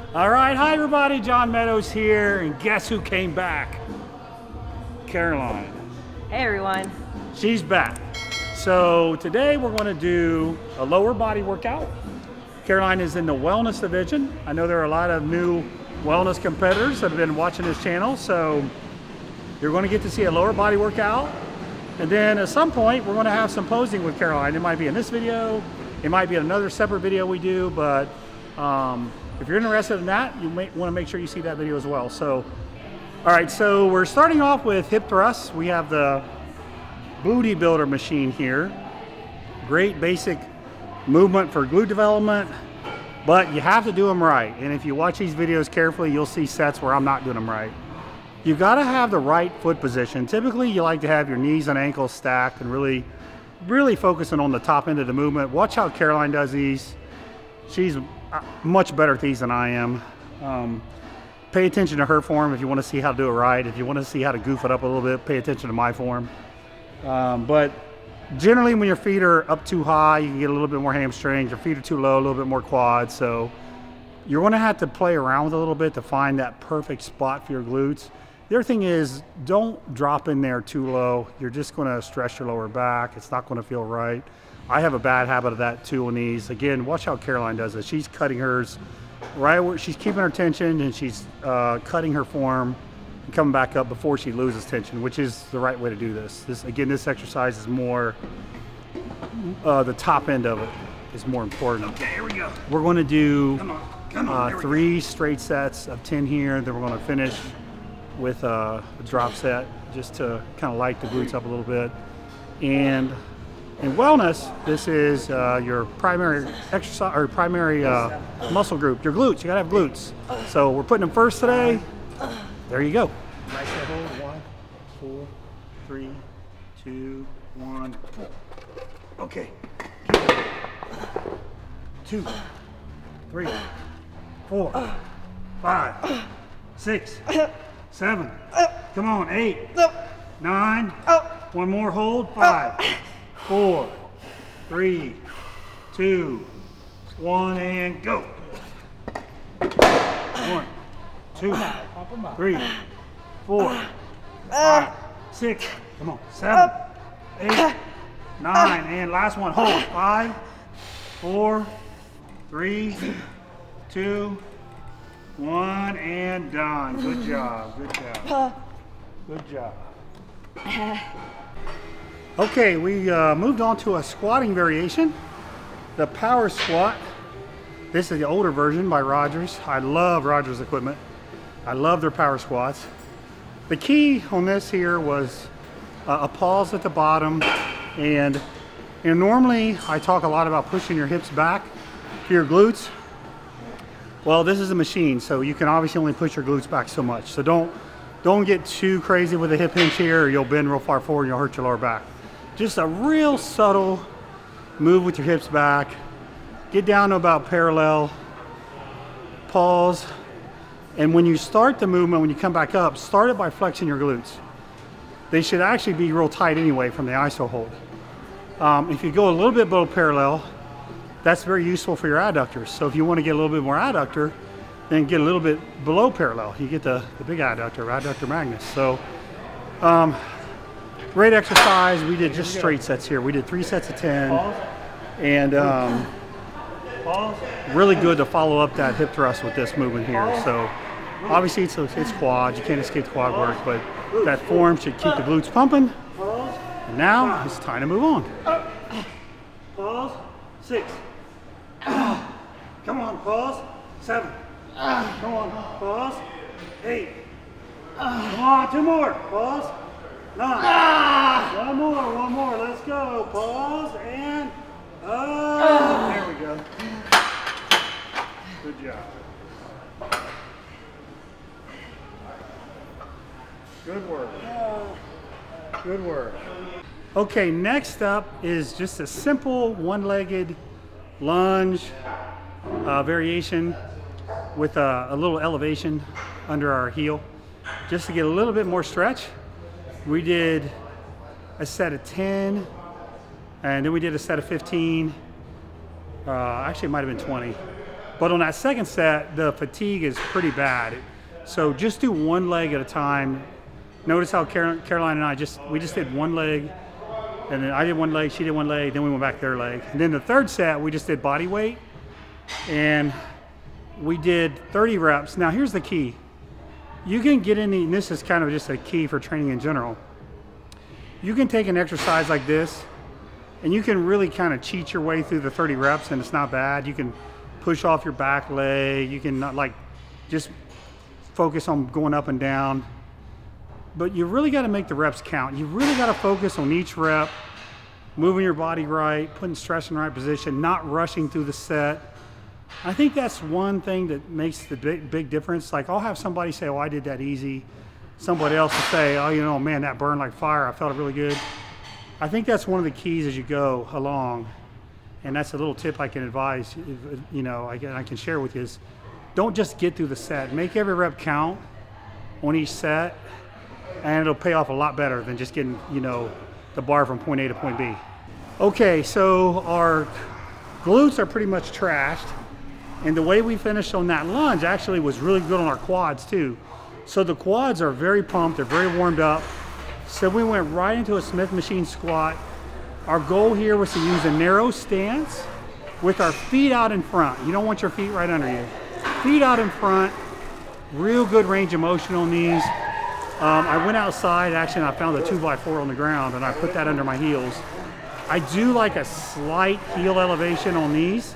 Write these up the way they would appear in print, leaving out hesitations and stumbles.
All right, hi everybody, John Meadows here, and guess who came back? Caroline. Hey everyone. She's back. So today we're going to do a lower body workout. Caroline is in the wellness division. I know there are a lot of new wellness competitors that have been watching this channel, so you're going to get to see a lower body workout. And then at some point, we're going to have some posing with Caroline. It might be in this video, it might be in another separate video we do, but if you're interested in that, you may want to make sure you see that video as well. So, all right, so we're starting off with hip thrusts. We have the Booty Builder machine here. Great basic movement for glute development, but you have to do them right. And if you watch these videos carefully, you'll see sets where I'm not doing them right. You've got to have the right foot position. Typically, you like to have your knees and ankles stacked and really focusing on the top end of the movement. Watch how Caroline does these. She's much better at these than I am. Pay attention to her form if you want to see how to do it right. If you want to see how to goof it up a little bit, pay attention to my form. But generally, when your feet are up too high, you can get a little bit more hamstrings. Your feet are too low, a little bit more quads. So you're going to have to play around with it a little bit to find that perfect spot for your glutes. The other thing is, don't drop in there too low. You're just going to stress your lower back. It's not going to feel right. I have a bad habit of that too on these. Again, watch how Caroline does it. She's cutting hers right where she's keeping her tension, and she's cutting her form and coming back up before she loses tension, which is the right way to do this. This exercise is more, the top end of it is more important. Okay, here we go. We're going to do 3 straight sets of 10 here. Then we're going to finish with a drop set just to kind of light the glutes up a little bit. And in wellness, this is your primary exercise or primary muscle group, your glutes. You gotta have glutes. So we're putting them first today. There you go. Nice hold. 1, 4, 3, 2, 1. Okay. 2, 3, 4, 5, 6, 7. Come on, 8, 9. One more hold. 5, 4, 3, 2, 1, and go. 1, 2, 3, 4, 5, 6. Come on. 7, 8, 9, and last one. Hold. 5, 4, 3, 2, 1, and done. Good job. Good job. Good job. Okay, we moved on to a squatting variation, the power squat. This is the older version by Rogers. I love Rogers equipment. I love their power squats. The key on this here was a pause at the bottom, and normally I talk a lot about pushing your hips back to your glutes. Well, this is a machine, so you can obviously only push your glutes back so much. So don't get too crazy with a hip hinge here, or you'll bend real far forward and you'll hurt your lower back. Just a real subtle move with your hips back. Get down to about parallel. Pause. And when you start the movement, when you come back up, start it by flexing your glutes. They should actually be real tight anyway from the iso hold. If you go a little bit below parallel, that's very useful for your adductors. So if you want to get a little bit more adductor, then get a little bit below parallel. You get the big adductor magnus. So great exercise. We did just straight sets here. We did 3 sets of 10. And really good to follow up that hip thrust with this movement here. So obviously it's quads. You can't escape the quad work, but that form should keep the glutes pumping. And now it's time to move on. Pause. 6. Come on, pause. 7. Come on, pause. 8. Come on, 2 more. Pause. 9. One more. Let's go. Pause and there we go. Good job. Good work. Good work. Okay, next up is just a simple one-legged lunge variation with a little elevation under our heel, just to get a little bit more stretch. We did a set of 10, and then we did a set of 15. Actually, it might have been 20. But on that second set, the fatigue is pretty bad. So just do one leg at a time. Notice how Caroline and I we just did one leg, and then I did one leg, she did one leg, then we went back to their leg. And then the third set, we just did body weight, and we did 30 reps. Now here's the key. You can get in and this is kind of just a key for training in general. You can take an exercise like this, and you can really kind of cheat your way through the 30 reps, and it's not bad. You can push off your back leg. You can not like just focus on going up and down. But you really got to make the reps count. You really got to focus on each rep, moving your body right, putting stress in the right position, not rushing through the set. I think that's one thing that makes the big difference. Like I'll have somebody say, oh, I did that easy. Somebody else will say, oh, you know, man, that burned like fire. I felt it really good. I think that's one of the keys as you go along. And that's a little tip I can advise, you know, I can share with you is don't just get through the set. Make every rep count on each set, and it'll pay off a lot better than just getting, you know, the bar from point A to point B. Okay, so our glutes are pretty much trashed. And the way we finished on that lunge actually was really good on our quads too. So the quads are very pumped, they're very warmed up. So we went right into a Smith machine squat. Our goal here was to use a narrow stance with our feet out in front. You don't want your feet right under you. Feet out in front, real good range of motion on these. I went outside actually and I found a 2x4 on the ground and I put that under my heels. I do like a slight heel elevation on these.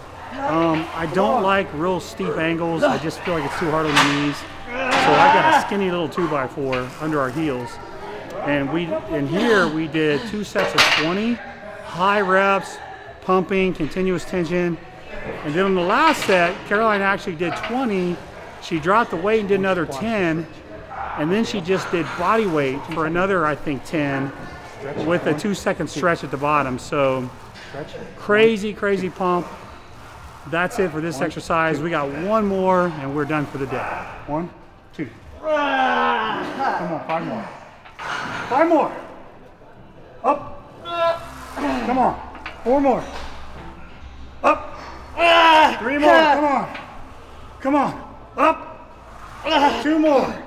I don't like real steep angles. I just feel like it's too hard on the knees. So I got a skinny little 2x4 under our heels. And here we did 2 sets of 20, high reps, pumping, continuous tension. And then on the last set, Caroline actually did 20. She dropped the weight and did another 10. And then she just did body weight for another, I think, 10 with a 2-second stretch at the bottom. So crazy, crazy pump. That's it for this exercise. We got one more and we're done for the day. 1, 2. Come on, 5 more. 5 more. Up. Come on. 4 more. Up. 3 more. Come on. Come on. Up. 2 more.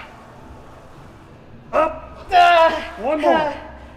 Up. 1 more.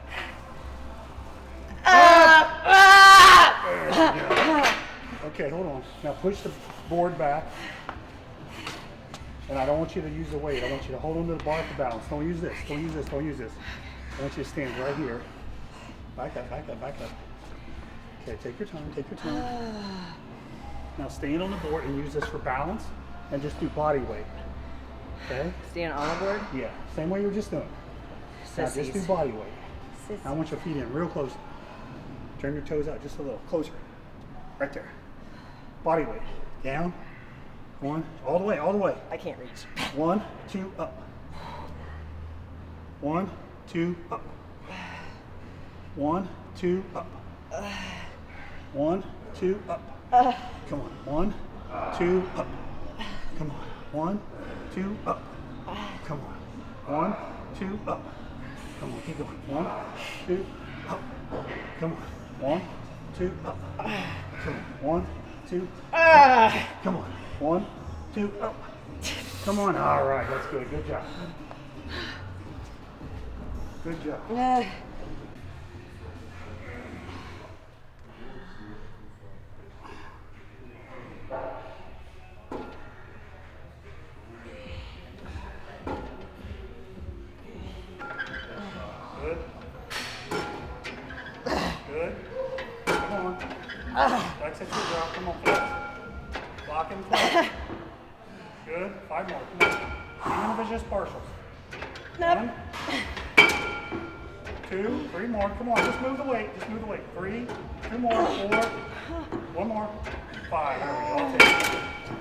Okay, hold on. Now push the board back. And I don't want you to use the weight. I want you to hold on to the bar for balance. Don't use this. Don't use this. Don't use this. I want you to stand right here. Back up, back up, back up. Okay, take your time. Take your time. Now stand on the board and use this for balance and just do body weight. Okay? Stand on the board? Yeah. Same way you were just doing. Now just do body weight. Sissies. I want your feet in real close. Turn your toes out just a little closer. Right there. Body weight. Down. 1. All the way, all the way. I can't reach. 1, 2, up. 1, 2, up. 1, 2, up. 1, 2, up. Come on. 1, 2, up. Come on. 1, 2, up. Come on. 1, 2, up. Come on, keep going. 1, 2, up. Come on. 1, 2, up. Come on. 1, 2, up. Come on. 1, 2, up. Come on. All right, that's good. Good job. Good job. Good. Good. Come on. That's it. Drop. Come on, flex. Lock and flex. Good. 5 more. Come on. Even if it's just partials. Nope. 1, 2, 3 more. Come on. Just move the weight. Just move the weight. 3, 2 more. 4, 1 more. 5. There we go. I'll take it.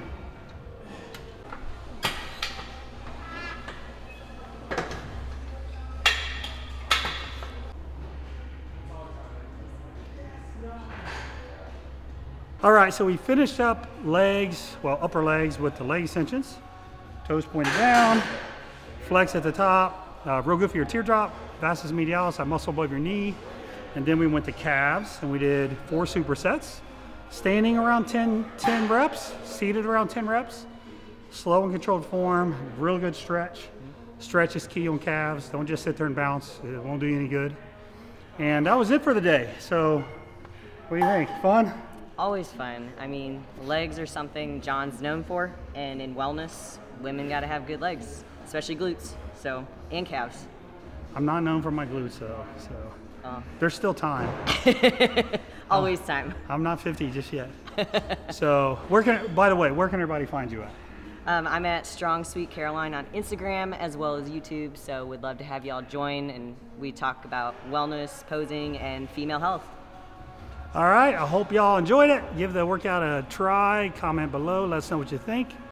All right, so we finished up legs, well, upper legs with the leg extensions. Toes pointed down, flex at the top, real good for your teardrop, vastus medialis, that muscle above your knee. And then we went to calves and we did 4 supersets. standing around 10 reps, seated around 10 reps, slow and controlled form, real good stretch. Stretch is key on calves. Don't just sit there and bounce. It won't do you any good. And that was it for the day. So what do you think? Fun? Always fun. I mean, legs are something John's known for, and in wellness, women got to have good legs, especially glutes, so, and calves. I'm not known for my glutes though, so there's still time. Always time. I'm not 50 just yet. So by the way, where can everybody find you at? I'm at Strong Sweet Caroline on Instagram as well as YouTube, so would love to have y'all join, and we talk about wellness, posing, and female health. All right, I hope y'all enjoyed it. Give the workout a try, comment below, let us know what you think.